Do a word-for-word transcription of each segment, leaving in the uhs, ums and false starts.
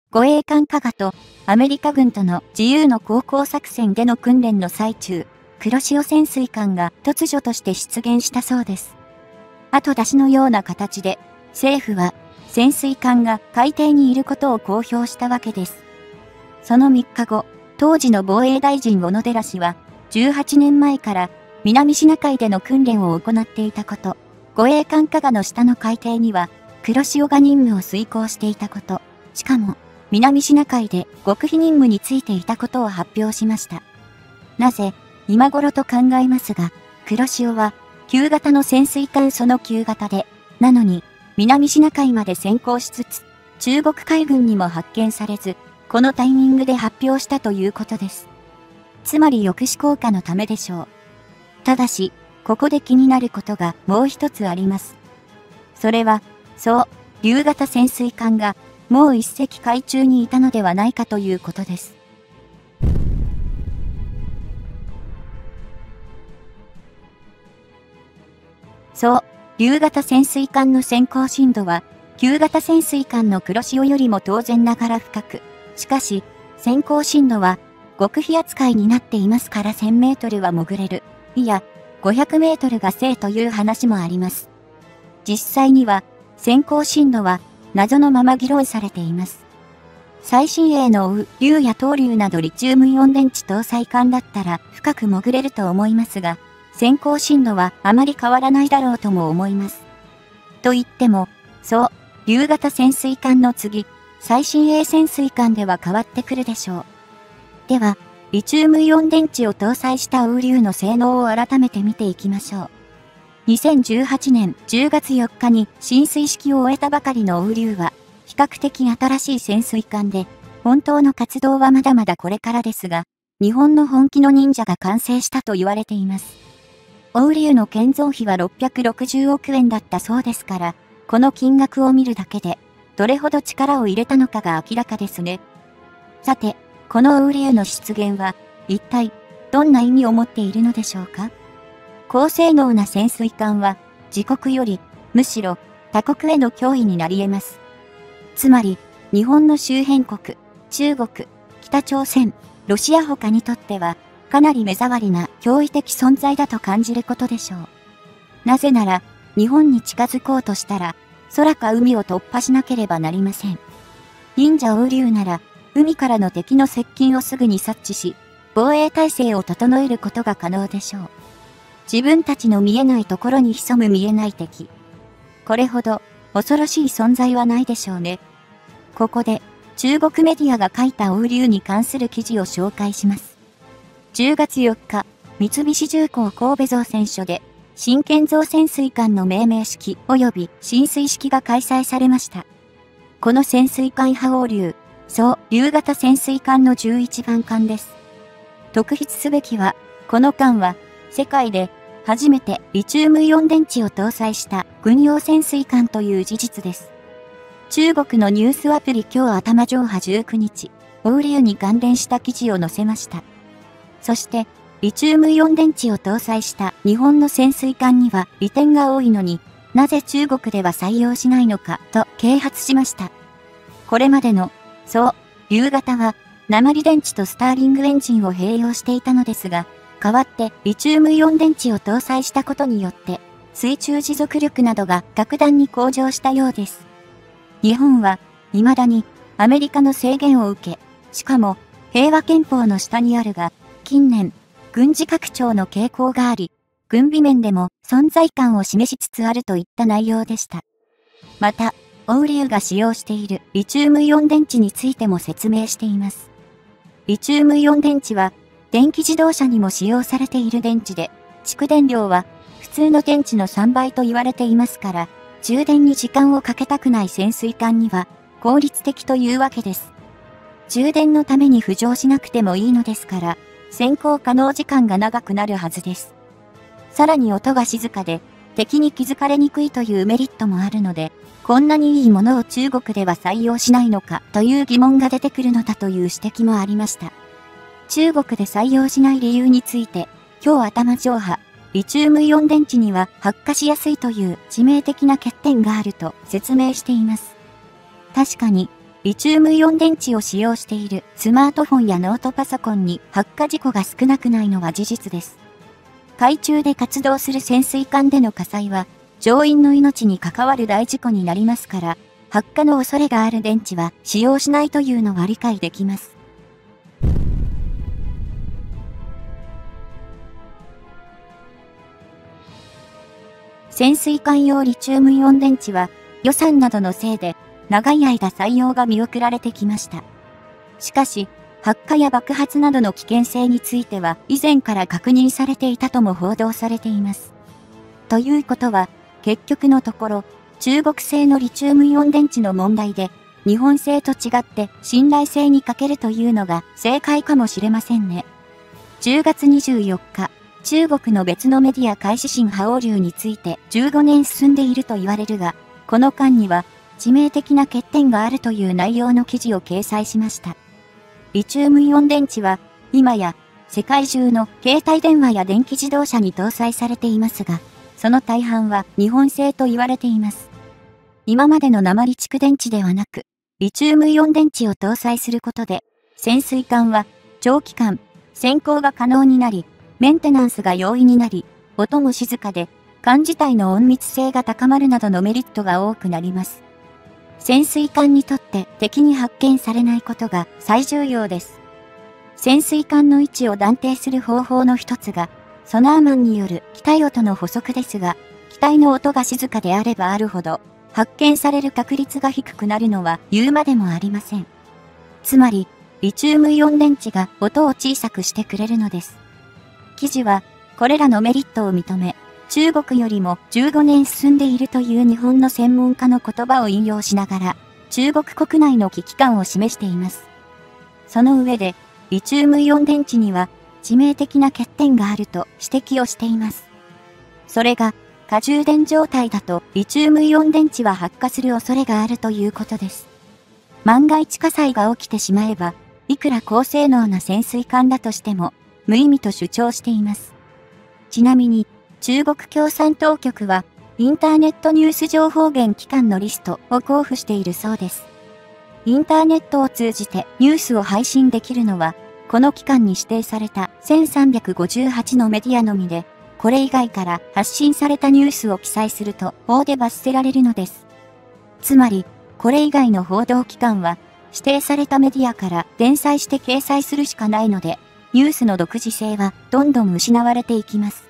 護衛艦加賀とアメリカ軍との自由の航行作戦での訓練の最中、黒潮潜水艦が突如として出現したそうです。後出しのような形で、政府は潜水艦が海底にいることを公表したわけです。そのみっかご、当時の防衛大臣小野寺氏は、じゅうはちねんまえから南シナ海での訓練を行っていたこと、護衛艦加賀の下の海底には黒潮が任務を遂行していたこと、しかも南シナ海で極秘任務についていたことを発表しました。なぜ、今頃と考えますが、黒潮は旧型の潜水艦その旧型で、なのに南シナ海まで先行しつつ、中国海軍にも発見されず、このタイミングで発表したということです。つまり抑止効果のためでしょう。ただし、ここで気になることがもう一つあります。それは、そう、竜型潜水艦がもう一隻海中にいたのではないかということです。そう、竜型潜水艦の先行深度は、旧型潜水艦の黒潮よりも当然ながら深く、しかし、先行深度は、極秘扱いになっていますからせんメートルは潜れる、いや、ごひゃくメートルが正という話もあります。実際には、先行深度は、謎のまま議論されています。最新鋭の追う竜や東竜などリチウムイオン電池搭載艦だったら深く潜れると思いますが、先行深度はあまり変わらないだろうとも思います。と言っても、そう、竜型潜水艦の次、最新鋭潜水艦では変わってくるでしょう。では、リチウムイオン電池を搭載した追う竜の性能を改めて見ていきましょう。にせんじゅうはちねんじゅうがつよっかに進水式を終えたばかりの追う竜は、比較的新しい潜水艦で、本当の活動はまだまだこれからですが、日本の本気の忍者が完成したと言われています。追う竜の建造費はろっぴゃくろくじゅうおくえんだったそうですから、この金額を見るだけで、どれほど力を入れたのかが明らかですね。さて、この追う竜の出現は、一体、どんな意味を持っているのでしょうか？高性能な潜水艦は、自国より、むしろ、他国への脅威になり得ます。つまり、日本の周辺国、中国、北朝鮮、ロシア他にとっては、かなり目障りな驚異的存在だと感じることでしょう。なぜなら、日本に近づこうとしたら、空か海を突破しなければなりません。忍者追う竜なら、海からの敵の接近をすぐに察知し、防衛態勢を整えることが可能でしょう。自分たちの見えないところに潜む見えない敵。これほど恐ろしい存在はないでしょうね。ここで中国メディアが書いた追う竜に関する記事を紹介します。じゅうがつよっか、三菱重工神戸造船所で新建造潜水艦の命名式及び進水式が開催されました。この潜水艦覇王竜、そう、竜型潜水艦のじゅういちばん艦です。特筆すべきは、この艦は世界で初めてリチウムイオン電池を搭載した軍用潜水艦という事実です。中国のニュースアプリ今日頭上波じゅうくにち、追う竜に関連した記事を載せました。そして、リチウムイオン電池を搭載した日本の潜水艦には利点が多いのになぜ中国では採用しないのかと啓発しました。これまでの、そう、竜型は鉛電池とスターリングエンジンを併用していたのですが、代わってリチウムイオン電池を搭載したことによって、水中持続力などが格段に向上したようです。日本は、未だにアメリカの制限を受け、しかも平和憲法の下にあるが、近年、軍事拡張の傾向があり、軍備面でも存在感を示しつつあるといった内容でした。また、追う竜が使用しているリチウムイオン電池についても説明しています。リチウムイオン電池は、電気自動車にも使用されている電池で、蓄電量は普通の電池のさんばいと言われていますから、充電に時間をかけたくない潜水艦には効率的というわけです。充電のために浮上しなくてもいいのですから、潜航可能時間が長くなるはずです。さらに音が静かで、敵に気づかれにくいというメリットもあるので、こんなにいいものを中国では採用しないのかという疑問が出てくるのだという指摘もありました。中国で採用しない理由について、今日頭上波、リチウムイオン電池には発火しやすいという致命的な欠点があると説明しています。確かに、 リチウムイオン電池を使用しているスマートフォンやノートパソコンに発火事故が少なくないのは事実です。海中で活動する潜水艦での火災は、乗員の命に関わる大事故になりますから、発火の恐れがある電池は使用しないというのは理解できます。潜水艦用リチウムイオン電池は予算などのせいで長い間採用が見送られてきました。しかし、発火や爆発などの危険性については以前から確認されていたとも報道されています。ということは、結局のところ、中国製のリチウムイオン電池の問題で、日本製と違って信頼性に欠けるというのが正解かもしれませんね。じゅうがつにじゅうよっか、中国の別のメディア海市新覇王流についてじゅうごねん進んでいると言われるが、この間には致命的な欠点があるという内容の記事を掲載しました。リチウムイオン電池は、今や世界中の携帯電話や電気自動車に搭載されていますが、その大半は日本製と言われています。今までの鉛蓄電池ではなく、リチウムイオン電池を搭載することで、潜水艦は長期間、潜航が可能になり、メンテナンスが容易になり、音も静かで、艦自体の隠密性が高まるなどのメリットが多くなります。潜水艦にとって敵に発見されないことが最重要です。潜水艦の位置を断定する方法の一つが、ソナーマンによる機体音の補足ですが、機体の音が静かであればあるほど、発見される確率が低くなるのは言うまでもありません。つまり、リチウムイオン電池が音を小さくしてくれるのです。記事は、これらのメリットを認め、中国よりもじゅうごねん進んでいるという日本の専門家の言葉を引用しながら、中国国内の危機感を示しています。その上で、リチウムイオン電池には致命的な欠点があると指摘をしています。それが、過充電状態だとリチウムイオン電池は発火する恐れがあるということです。万が一火災が起きてしまえば、いくら高性能な潜水艦だとしても、無意味と主張しています。ちなみに、中国共産当局は、インターネットニュース情報源機関のリストを交付しているそうです。インターネットを通じてニュースを配信できるのは、この機関に指定されたせんさんびゃくごじゅうはちのメディアのみで、これ以外から発信されたニュースを記載すると法で罰せられるのです。つまり、これ以外の報道機関は、指定されたメディアから連載して掲載するしかないので、ニュースの独自性はどんどん失われていきます。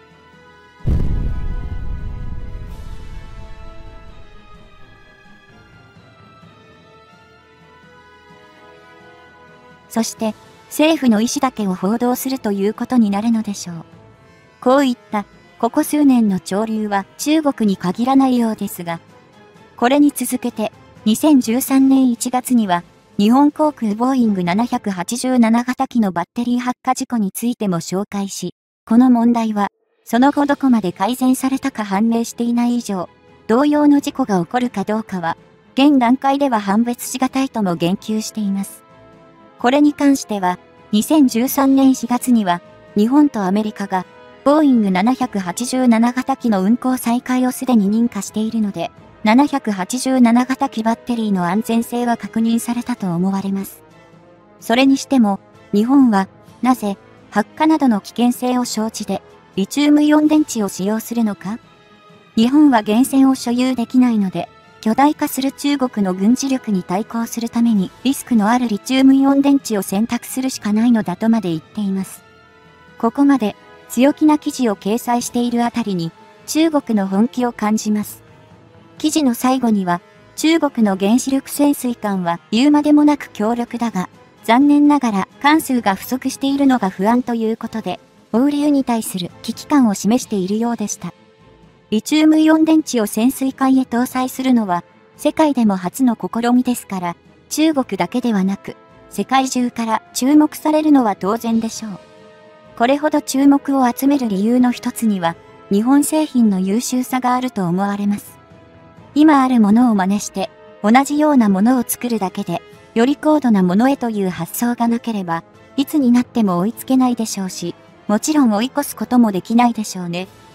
そして、政府の意思だけを報道するということになるのでしょう。こういった、ここ数年の潮流は中国に限らないようですが、これに続けて、にせんじゅうさんねんいちがつには、日本航空ボーイングななひゃくはちじゅうなな型機のバッテリー発火事故についても紹介し、この問題は、その後どこまで改善されたか判明していない以上、同様の事故が起こるかどうかは、現段階では判別しがたいとも言及しています。これに関しては、にせんじゅうさんねんしがつには、日本とアメリカが、ボーイングななひゃくはちじゅうなな型機の運航再開をすでに認可しているので、ななひゃくはちじゅうなな型機バッテリーの安全性は確認されたと思われます。それにしても、日本は、なぜ、発火などの危険性を承知で、リチウムイオン電池を使用するのか？日本は原潜を所有できないので、巨大化する中国の軍事力に対抗するためにリスクのあるリチウムイオン電池を選択するしかないのだとまで言っています。ここまで強気な記事を掲載しているあたりに中国の本気を感じます。記事の最後には中国の原子力潜水艦は言うまでもなく強力だが残念ながら艦数が不足しているのが不安ということで放流に対する危機感を示しているようでした。リチウムイオン電池を潜水艦へ搭載するのは世界でも初の試みですから、中国だけではなく世界中から注目されるのは当然でしょう。これほど注目を集める理由の一つには日本製品の優秀さがあると思われます。今あるものを真似して同じようなものを作るだけでより高度なものへという発想がなければいつになっても追いつけないでしょうし、もちろん追い越すこともできないでしょうね。